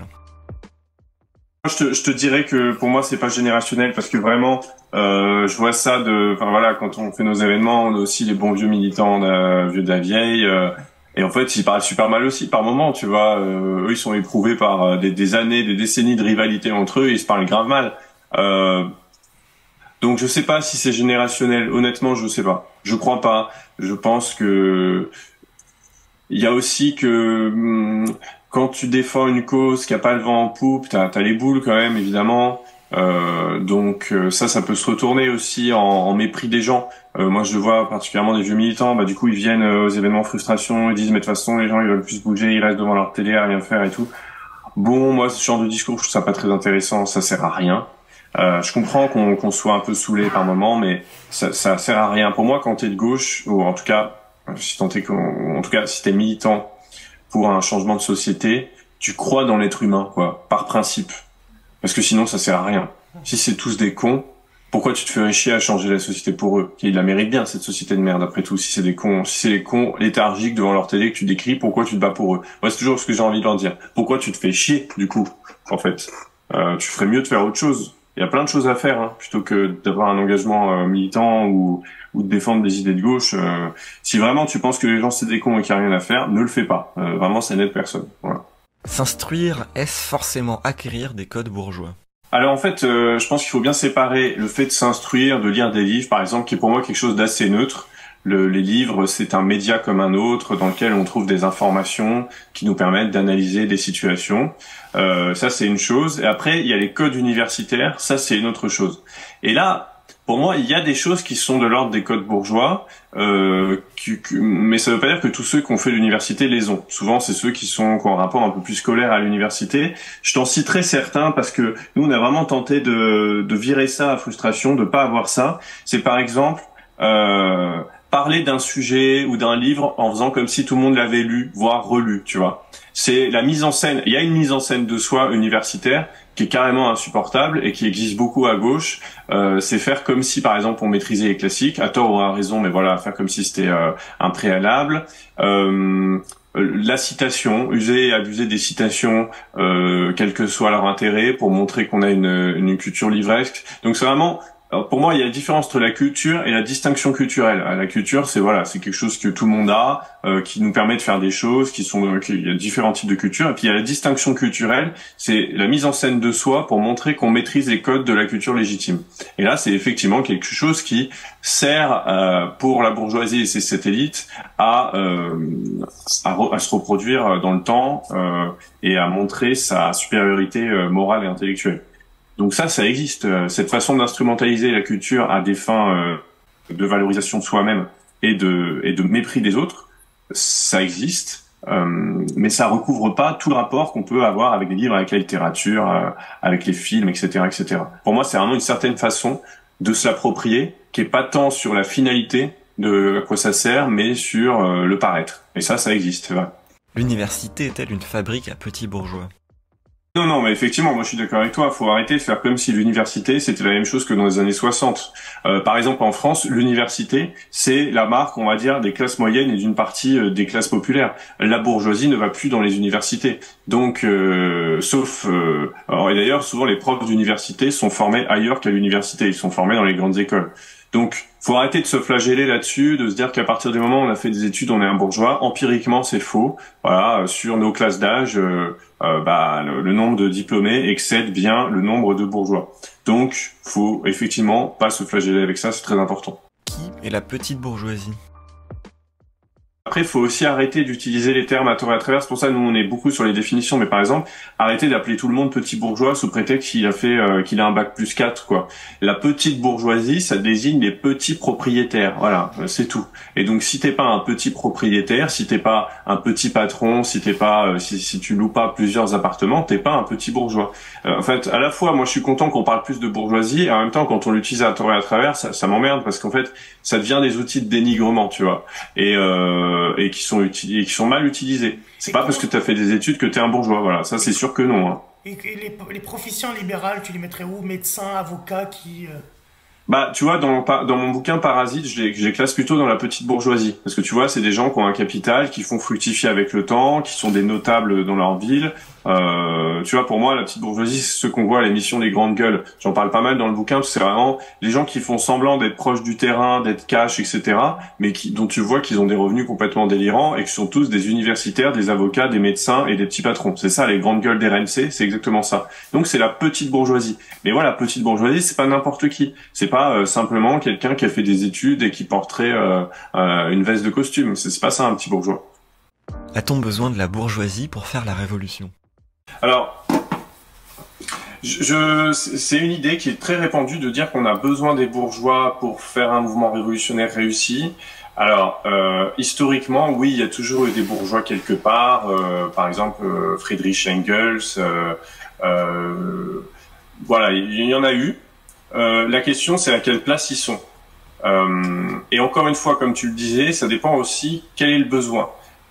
Je te dirais que pour moi c'est pas générationnel parce que vraiment je vois ça enfin voilà, quand on fait nos événements on a aussi les bons vieux militants vieux de la vieille et en fait ils parlent super mal aussi par moment, tu vois, eux ils sont éprouvés par des années, des décennies de rivalité entre eux et ils se parlent grave mal. Donc je sais pas si c'est générationnel, honnêtement je sais pas, je crois pas. Je pense que il y a aussi que quand tu défends une cause qui a pas le vent en poupe, t'as les boules quand même, évidemment. Donc ça peut se retourner aussi en mépris des gens. Moi, je le vois particulièrement des vieux militants. Bah du coup, ils viennent aux événements frustration, ils disent mais de toute façon, les gens ils veulent plus bouger, ils restent devant leur télé à rien faire et tout. Bon, moi, ce genre de discours, je trouve ça pas très intéressant. Ça sert à rien. Je comprends qu'on soit un peu saoulé par moment, mais ça sert à rien. Pour moi, quand t'es de gauche, ou en tout cas, si t'es militant pour un changement de société, tu crois dans l'être humain, quoi, par principe. Parce que sinon, ça sert à rien. Si c'est tous des cons, pourquoi tu te ferais chier à changer la société pour eux? Ils la méritent bien, cette société de merde, après tout. Si c'est des cons, si c'est les cons léthargiques devant leur télé que tu décris, pourquoi tu te bats pour eux? Moi, c'est toujours ce que j'ai envie de leur dire. Pourquoi tu te fais chier, du coup, en fait? Tu ferais mieux de faire autre chose. Il y a plein de choses à faire, hein, plutôt que d'avoir un engagement militant ou de défendre des idées de gauche. Si vraiment tu penses que les gens c'est des cons et qu'il n'y a rien à faire, ne le fais pas. Vraiment, ça n'aide personne. Voilà. S'instruire, est-ce forcément acquérir des codes bourgeois? Alors en fait, je pense qu'il faut bien séparer le fait de s'instruire, de lire des livres, par exemple, qui est pour moi quelque chose d'assez neutre. Les livres, c'est un média comme un autre dans lequel on trouve des informations qui nous permettent d'analyser des situations. Ça, c'est une chose. Et après, il y a les codes universitaires. Ça, c'est une autre chose. Et là, pour moi, il y a des choses qui sont de l'ordre des codes bourgeois, mais ça ne veut pas dire que tous ceux qui ont fait l'université les ont. Souvent, c'est ceux qui ont un rapport un peu plus scolaire à l'université. Je t'en citerai certains parce que nous, on a vraiment tenté de virer ça à Frustration, de pas avoir ça. C'est par exemple parler d'un sujet ou d'un livre en faisant comme si tout le monde l'avait lu, voire relu, tu vois. C'est la mise en scène. Il y a une mise en scène de soi universitaire qui est carrément insupportable et qui existe beaucoup à gauche. C'est faire comme si, par exemple, on maîtrisait les classiques, à tort ou à raison, mais voilà, faire comme si c'était un préalable. La citation, user et abuser des citations, quel que soit leur intérêt, pour montrer qu'on a une culture livresque. Donc c'est vraiment... Alors pour moi, il y a la différence entre la culture et la distinction culturelle. La culture, c'est quelque chose que tout le monde a, qui nous permet de faire des choses, il y a différents types de culture. Et puis il y a la distinction culturelle, c'est la mise en scène de soi pour montrer qu'on maîtrise les codes de la culture légitime. Et là, c'est effectivement quelque chose qui sert pour la bourgeoisie et ses satellites à se reproduire dans le temps et à montrer sa supériorité morale et intellectuelle. Donc ça existe. Cette façon d'instrumentaliser la culture à des fins de valorisation de soi-même et de mépris des autres, ça existe. Mais ça recouvre pas tout le rapport qu'on peut avoir avec les livres, avec la littérature, avec les films, etc., etc. Pour moi, c'est vraiment une certaine façon de se l'approprier, qui est pas tant sur la finalité de à quoi ça sert, mais sur le paraître. Et ça existe. Voilà. L'université est-elle une fabrique à petits bourgeois? Non, non, mais effectivement, moi je suis d'accord avec toi. Il faut arrêter de faire comme si l'université c'était la même chose que dans les années 60. Par exemple, en France, l'université c'est la marque, on va dire, des classes moyennes et d'une partie des classes populaires. La bourgeoisie ne va plus dans les universités. Donc, et d'ailleurs, souvent les profs d'université sont formés ailleurs qu'à l'université. Ils sont formés dans les grandes écoles. Donc, faut arrêter de se flageller là-dessus, de se dire qu'à partir du moment où on a fait des études, on est un bourgeois. Empiriquement, c'est faux. Voilà, sur nos classes d'âge, le nombre de diplômés excède bien le nombre de bourgeois. Donc, faut effectivement pas se flageller avec ça, c'est très important. Qui est la petite bourgeoisie? Après, il faut aussi arrêter d'utiliser les termes à tort et à travers. C'est pour ça, nous, on est beaucoup sur les définitions. Mais par exemple, arrêter d'appeler tout le monde petit bourgeois sous prétexte qu'il a qu'il a un bac plus 4, quoi. La petite bourgeoisie, ça désigne les petits propriétaires. Voilà, c'est tout. Et donc, si t'es pas un petit propriétaire, si t'es pas un petit patron, si t'es pas, si tu loues pas plusieurs appartements, t'es pas un petit bourgeois. En fait, à la fois, moi, je suis content qu'on parle plus de bourgeoisie, et en même temps, quand on l'utilise à tort et à travers, ça m'emmerde parce qu'en fait, ça devient des outils de dénigrement, tu vois. Et qui sont mal utilisés. C'est pas parce que tu as fait des études que tu es un bourgeois, voilà, ça c'est sûr que non. Hein. Et les professions libérales, tu les mettrais où? Médecin, avocat, qui... Bah, tu vois, dans mon bouquin Parasite, je les classe plutôt dans la petite bourgeoisie. Parce que tu vois, c'est des gens qui ont un capital, qui font fructifier avec le temps, qui sont des notables dans leur ville. Tu vois, pour moi, la petite bourgeoisie, c'est ce qu'on voit à l'émission des grandes gueules. J'en parle pas mal dans le bouquin, parce que c'est vraiment les gens qui font semblant d'être proches du terrain, d'être cash, etc., mais dont tu vois qu'ils ont des revenus complètement délirants et qui sont tous des universitaires, des avocats, des médecins et des petits patrons. C'est ça, les grandes gueules des RMC, c'est exactement ça. Donc c'est la petite bourgeoisie. Mais voilà, la petite bourgeoisie, c'est pas n'importe qui. C'est pas simplement quelqu'un qui a fait des études et qui porterait une veste de costume. C'est pas ça un petit bourgeois. A-t-on besoin de la bourgeoisie pour faire la révolution? Alors, c'est une idée qui est très répandue de dire qu'on a besoin des bourgeois pour faire un mouvement révolutionnaire réussi. Alors, historiquement, oui, il y a toujours eu des bourgeois quelque part. Par exemple, Friedrich Engels. Voilà, il y en a eu. La question, c'est à quelle place ils sont. Et encore une fois, comme tu le disais, ça dépend aussi quel est le besoin.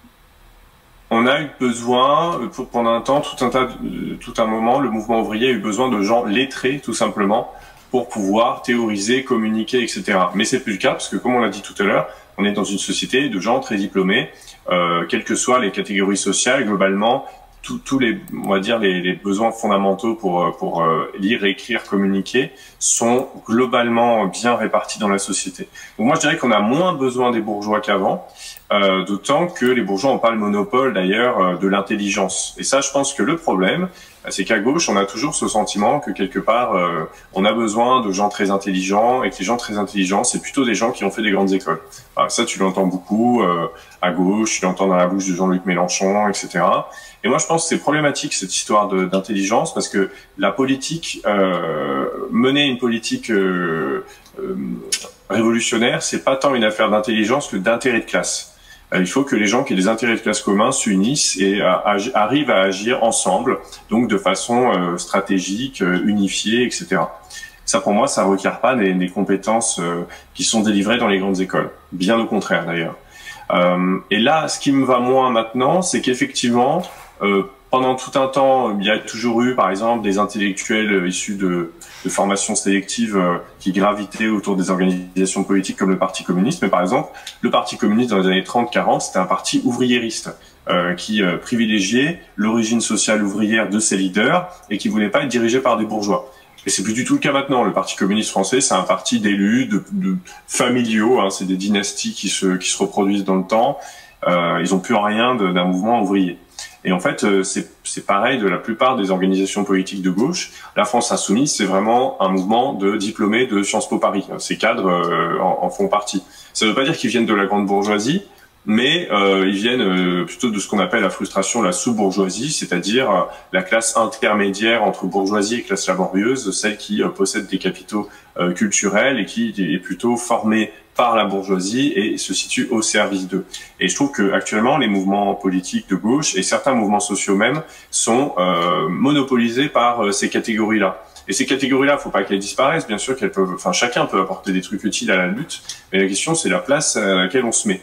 On a eu besoin, pendant un temps, tout un moment, le mouvement ouvrier a eu besoin de gens lettrés, tout simplement, pour pouvoir théoriser, communiquer, etc. Mais c'est plus le cas, parce que comme on l'a dit tout à l'heure, on est dans une société de gens très diplômés, quelles que soient les catégories sociales, globalement, tous les, on va dire, les besoins fondamentaux pour lire, écrire, communiquer sont globalement bien répartis dans la société. Donc moi, je dirais qu'on a moins besoin des bourgeois qu'avant, d'autant que les bourgeois n'ont pas le monopole, d'ailleurs, de l'intelligence. Et ça, je pense que le problème, c'est qu'à gauche, on a toujours ce sentiment que quelque part, on a besoin de gens très intelligents, et que les gens très intelligents, c'est plutôt des gens qui ont fait des grandes écoles. Alors ça, tu l'entends beaucoup à gauche, tu l'entends dans la bouche de Jean-Luc Mélenchon, etc. Et moi, je pense que c'est problématique, cette histoire d'intelligence, parce que la politique, mener une politique révolutionnaire, c'est pas tant une affaire d'intelligence que d'intérêt de classe. Il faut que les gens qui ont des intérêts de classe communs s'unissent et arrivent à agir ensemble, donc de façon stratégique, unifiée, etc. Ça, pour moi, ça requiert pas des compétences qui sont délivrées dans les grandes écoles. Bien au contraire, d'ailleurs. Et là, ce qui me va moins maintenant, c'est qu'effectivement, pendant tout un temps, il y a toujours eu, par exemple, des intellectuels issus de formations sélectives qui gravitaient autour des organisations politiques comme le Parti communiste. Mais par exemple, le Parti communiste dans les années 30-40, c'était un parti ouvriériste qui privilégiait l'origine sociale ouvrière de ses leaders et qui voulait pas être dirigé par des bourgeois. Et c'est plus du tout le cas maintenant. Le Parti communiste français, c'est un parti d'élus, de familiaux. Hein, c'est des dynasties qui se reproduisent dans le temps. Ils ont plus rien d'un mouvement ouvrier. Et en fait, c'est pareil de la plupart des organisations politiques de gauche. La France Insoumise, c'est vraiment un mouvement de diplômés de Sciences Po Paris. Ces cadres en font partie. Ça ne veut pas dire qu'ils viennent de la grande bourgeoisie, mais ils viennent plutôt de ce qu'on appelle la frustration, la sous-bourgeoisie, c'est-à-dire la classe intermédiaire entre bourgeoisie et classe laborieuse, celle qui possède des capitaux culturels et qui est plutôt formée par la bourgeoisie et se situe au service d'eux. Et je trouve que actuellement les mouvements politiques de gauche et certains mouvements sociaux même sont monopolisés par ces catégories-là. Et ces catégories-là, faut pas qu'elles disparaissent. Bien sûr qu'elles peuvent, enfin chacun peut apporter des trucs utiles à la lutte, mais la question c'est la place à laquelle on se met.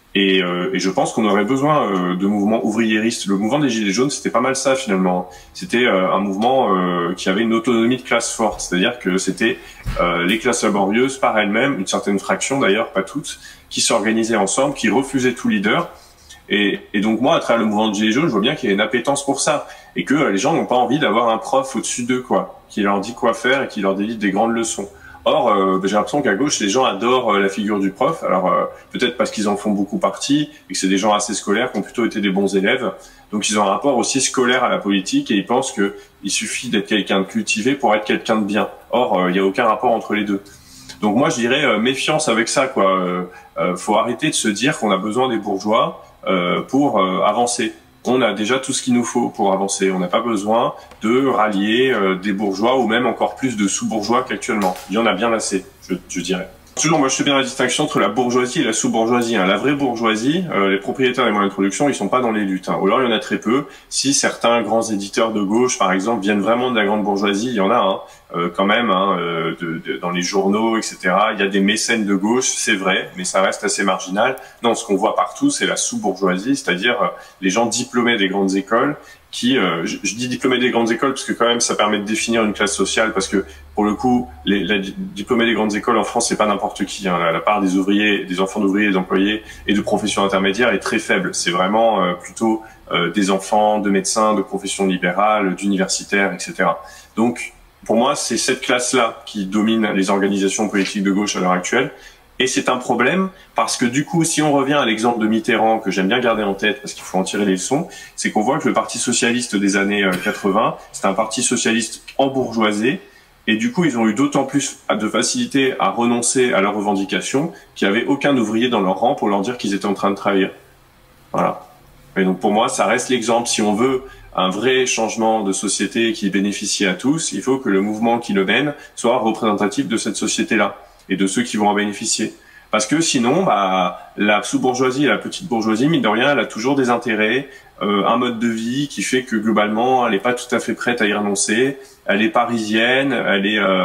Et je pense qu'on aurait besoin de mouvements ouvriéristes. Le mouvement des Gilets jaunes, c'était pas mal ça finalement. C'était un mouvement qui avait une autonomie de classe forte, c'est-à-dire que c'était les classes laborieuses par elles-mêmes, une certaine fraction d'ailleurs, pas toutes, qui s'organisaient ensemble, qui refusaient tout leader. Et donc moi, à travers le mouvement de Gilets jaunes, je vois bien qu'il y a une appétence pour ça et que les gens n'ont pas envie d'avoir un prof au-dessus d'eux, quoi, qui leur dit quoi faire et qui leur délivre des grandes leçons. Or, j'ai l'impression qu'à gauche, les gens adorent la figure du prof. Alors, peut-être parce qu'ils en font beaucoup partie et que c'est des gens assez scolaires qui ont plutôt été des bons élèves. Donc, ils ont un rapport aussi scolaire à la politique et ils pensent que il suffit d'être quelqu'un de cultivé pour être quelqu'un de bien. Or, il n'y a aucun rapport entre les deux. Donc, moi, je dirais méfiance avec ça, quoi. Faut arrêter de se dire qu'on a besoin des bourgeois pour avancer. On a déjà tout ce qu'il nous faut pour avancer. On n'a pas besoin de rallier des bourgeois ou même encore plus de sous-bourgeois qu'actuellement. Il y en a bien assez, je dirais. Toujours, moi, je fais bien la distinction entre la bourgeoisie et la sous-bourgeoisie. La vraie bourgeoisie, les propriétaires des moyens de production, ils sont pas dans les luttes. Ou alors, il y en a très peu. Si certains grands éditeurs de gauche, par exemple, viennent vraiment de la grande bourgeoisie, il y en a quand même dans les journaux, etc. Il y a des mécènes de gauche, c'est vrai, mais ça reste assez marginal. Non, ce qu'on voit partout, c'est la sous-bourgeoisie, c'est-à-dire les gens diplômés des grandes écoles qui, je dis diplômés des grandes écoles parce que quand même ça permet de définir une classe sociale, parce que pour le coup, les diplômés des grandes écoles en France, c'est pas n'importe qui. La part des ouvriers, des enfants d'ouvriers, d'employés et de professions intermédiaires est très faible. C'est vraiment plutôt des enfants de médecins, de professions libérales, d'universitaires, etc. Donc, pour moi, c'est cette classe-là qui domine les organisations politiques de gauche à l'heure actuelle. Et c'est un problème parce que du coup, si on revient à l'exemple de Mitterrand, que j'aime bien garder en tête parce qu'il faut en tirer les leçons, c'est qu'on voit que le Parti socialiste des années 80, c'est un parti socialiste embourgeoisé. Et du coup, ils ont eu d'autant plus de facilité à renoncer à leurs revendications qu'il n'y avait aucun ouvrier dans leur rang pour leur dire qu'ils étaient en train de trahir. Voilà. Et donc pour moi, ça reste l'exemple. Si on veut un vrai changement de société qui bénéficie à tous, il faut que le mouvement qui le mène soit représentatif de cette société-là et de ceux qui vont en bénéficier. Parce que sinon, la sous-bourgeoisie et la petite bourgeoisie, mine de rien, elle a toujours des intérêts, un mode de vie qui fait que globalement, elle n'est pas tout à fait prête à y renoncer. Elle est parisienne, elle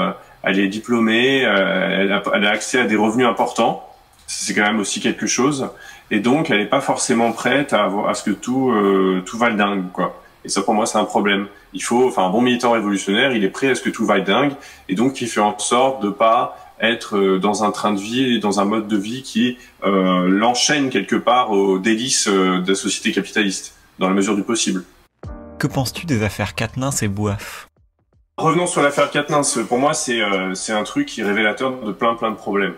est diplômée, elle a accès à des revenus importants. C'est quand même aussi quelque chose. Et donc, elle n'est pas forcément prête à ce que tout vaille dingue, quoi. Et ça, pour moi, c'est un problème. Un bon militant révolutionnaire, il est prêt à ce que tout vaille dingue, et donc il fait en sorte de pas être dans un train de vie et dans un mode de vie qui l'enchaîne quelque part aux délices de la société capitaliste, dans la mesure du possible. Que penses-tu des affaires Quatennens et Bouaf ? Revenons sur l'affaire Quatennens. Pour moi, c'est un truc qui est révélateur de plein de problèmes.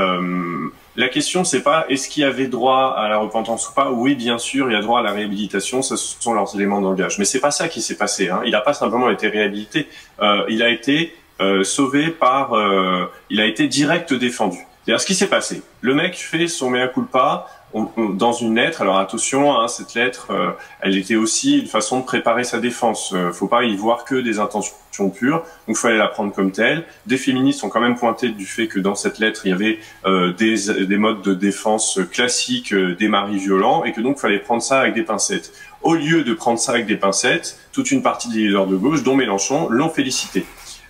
La question, c'est pas est-ce qu'il y avait droit à la repentance ou pas. Oui, bien sûr, il y a droit à la réhabilitation. Ce sont leurs éléments de langage. Mais c'est pas ça qui s'est passé. Il n'a pas simplement été réhabilité. Il a été sauvé il a été direct défendu. C'est-à-dire, ce qui s'est passé, le mec fait son mea culpa dans une lettre. Alors attention, cette lettre, elle était aussi une façon de préparer sa défense. Faut pas y voir que des intentions pures, donc fallait la prendre comme telle. Des féministes ont quand même pointé du fait que dans cette lettre, il y avait des modes de défense classiques des maris violents, et que donc fallait prendre ça avec des pincettes. Au lieu de prendre ça avec des pincettes, toute une partie des leaders de gauche, dont Mélenchon, l'ont félicité.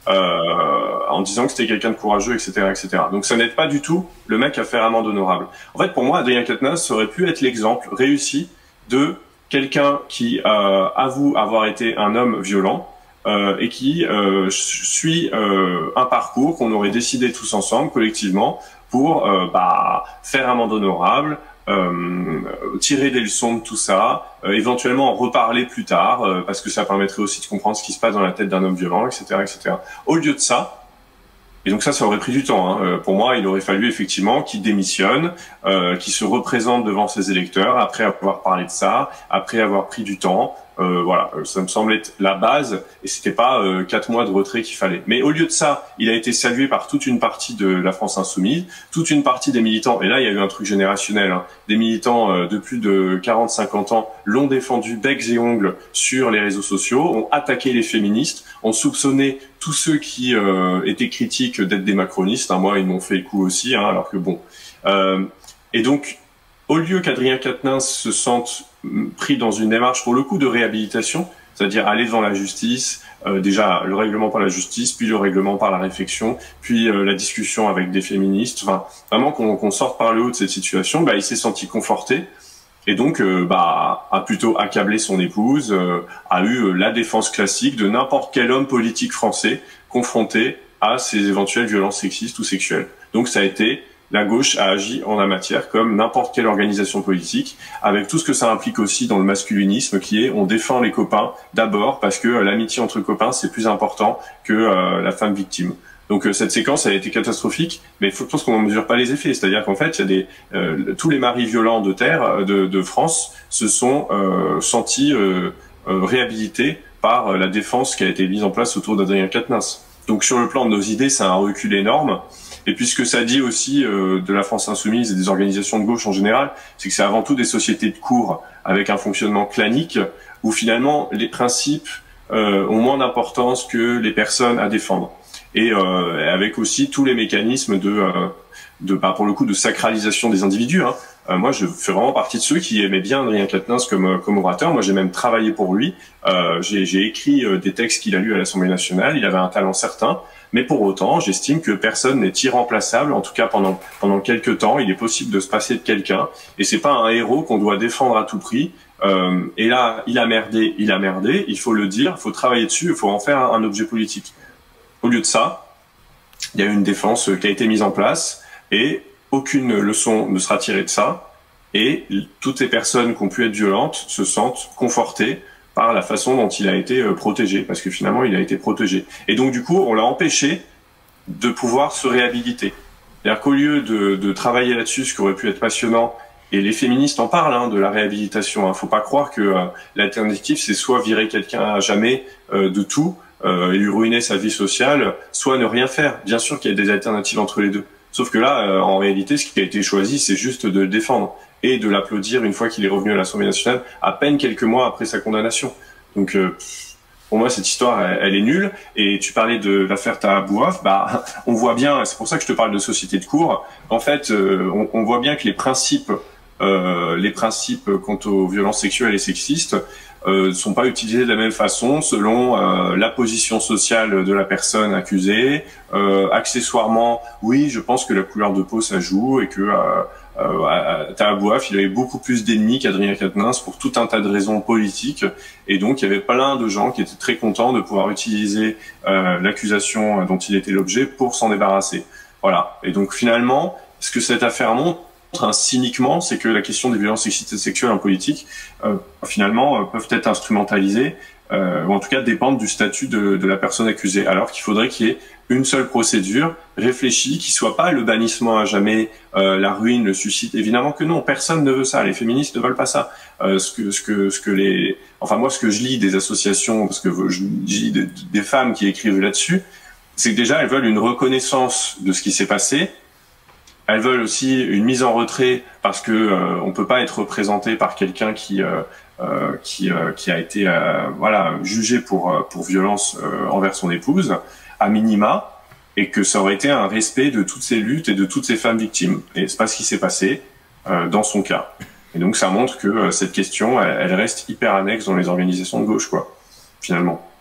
En disant que c'était quelqu'un de courageux, etc., etc. Donc ça n'aide pas du tout le mec à faire amende honorable. En fait, pour moi, Adrien Quatennens aurait pu être l'exemple réussi de quelqu'un qui avoue avoir été un homme violent et qui suit un parcours qu'on aurait décidé tous ensemble, collectivement, pour faire amende honorable, tirer des leçons de tout ça, éventuellement en reparler plus tard, parce que ça permettrait aussi de comprendre ce qui se passe dans la tête d'un homme violent, etc., etc. Au lieu de ça, et donc ça aurait pris du temps. Pour moi, il aurait fallu effectivement qu'il démissionne, qu'il se représente devant ses électeurs, après avoir parlé de ça, après avoir pris du temps. Voilà, ça me semble être la base, et c'était pas 4 mois de retrait qu'il fallait. Mais au lieu de ça, il a été salué par toute une partie de la France insoumise, toute une partie des militants, et là il y a eu un truc générationnel, des militants de plus de 40-50 ans l'ont défendu becs et ongles sur les réseaux sociaux, ont attaqué les féministes, ont soupçonné tous ceux qui étaient critiques d'être des macronistes. Moi, ils m'ont fait le coup aussi, alors que bon. Et donc, au lieu qu'Adrien Quatennens se sente pris dans une démarche, pour le coup, de réhabilitation, c'est-à-dire aller devant la justice, déjà le règlement par la justice, puis le règlement par la réflexion, puis la discussion avec des féministes, enfin vraiment qu'on sorte par le haut de cette situation. Bah, il s'est senti conforté et donc a plutôt accablé son épouse, a eu la défense classique de n'importe quel homme politique français confronté à ces éventuelles violences sexistes ou sexuelles. Donc ça a été, la gauche a agi en la matière comme n'importe quelle organisation politique, avec tout ce que ça implique aussi dans le masculinisme, qui est on défend les copains d'abord parce que l'amitié entre copains c'est plus important que la femme victime. Donc cette séquence a été catastrophique, mais je pense qu'on ne mesure pas les effets. C'est-à-dire qu'en fait, il y a tous les maris violents de France se sont sentis réhabilités par la défense qui a été mise en place autour d'Adrien Quatennens. Donc sur le plan de nos idées, c'est un recul énorme. Et puis ce que ça dit aussi de la France insoumise et des organisations de gauche en général, c'est que c'est avant tout des sociétés de cours avec un fonctionnement clanique où finalement les principes ont moins d'importance que les personnes à défendre. Et avec aussi tous les mécanismes pour le coup de sacralisation des individus. Moi, je fais vraiment partie de ceux qui aimaient bien Adrien Quatennens comme orateur. Moi, j'ai même travaillé pour lui. J'ai écrit des textes qu'il a lus à l'Assemblée nationale. Il avait un talent certain. Mais pour autant, j'estime que personne n'est irremplaçable. En tout cas, pendant quelques temps, il est possible de se passer de quelqu'un. Et c'est pas un héros qu'on doit défendre à tout prix. Et là, il a merdé. Il faut le dire. Il faut travailler dessus. Il faut en faire un objet politique. Au lieu de ça, il y a une défense qui a été mise en place et aucune leçon ne sera tirée de ça. Et toutes ces personnes qui ont pu être violentes se sentent confortées par la façon dont il a été protégé, parce que finalement, il a été protégé. Et donc, du coup, on l'a empêché de pouvoir se réhabiliter. C'est-à-dire qu'au lieu de travailler là-dessus, ce qui aurait pu être passionnant, et les féministes en parlent de la réhabilitation. Faut pas croire que l'alternative, c'est soit virer quelqu'un à jamais de tout, et lui ruiner sa vie sociale, soit ne rien faire. Bien sûr qu'il y a des alternatives entre les deux. Sauf que là, en réalité, ce qui a été choisi, c'est juste de le défendre et de l'applaudir une fois qu'il est revenu à l'Assemblée nationale, à peine quelques mois après sa condamnation. Donc, pour moi, cette histoire, elle est nulle. Et tu parlais de l'affaire Tahabouaf, on voit bien, c'est pour ça que je te parle de société de cours, en fait, on voit bien que les principes quant aux violences sexuelles et sexistes sont pas utilisés de la même façon selon la position sociale de la personne accusée. Accessoirement, oui, je pense que la couleur de peau ça joue et que Tahabouaf, il avait beaucoup plus d'ennemis qu'Adrien Quatennens pour tout un tas de raisons politiques, et donc il y avait plein de gens qui étaient très contents de pouvoir utiliser l'accusation dont il était l'objet pour s'en débarrasser. Voilà. Et donc finalement, ce que cette affaire montre, cyniquement, c'est que la question des violences sexistes et sexuelles en politique, finalement, peuvent être instrumentalisées, ou en tout cas dépendre du statut de la personne accusée, alors qu'il faudrait qu'il y ait une seule procédure réfléchie, qui soit pas le bannissement à jamais, la ruine, le suicide. Évidemment que non, personne ne veut ça, les féministes ne veulent pas ça. Moi, ce que je lis des associations, parce que je lis des femmes qui écrivent là-dessus, c'est que déjà elles veulent une reconnaissance de ce qui s'est passé. Elles veulent aussi une mise en retrait parce que on peut pas être représenté par quelqu'un qui a été jugé pour violence envers son épouse à minima, et que ça aurait été un respect de toutes ces luttes et de toutes ces femmes victimes. Et c'est pas ce qui s'est passé dans son cas. Et donc ça montre que cette question, elle reste hyper annexe dans les organisations de gauche, quoi, finalement.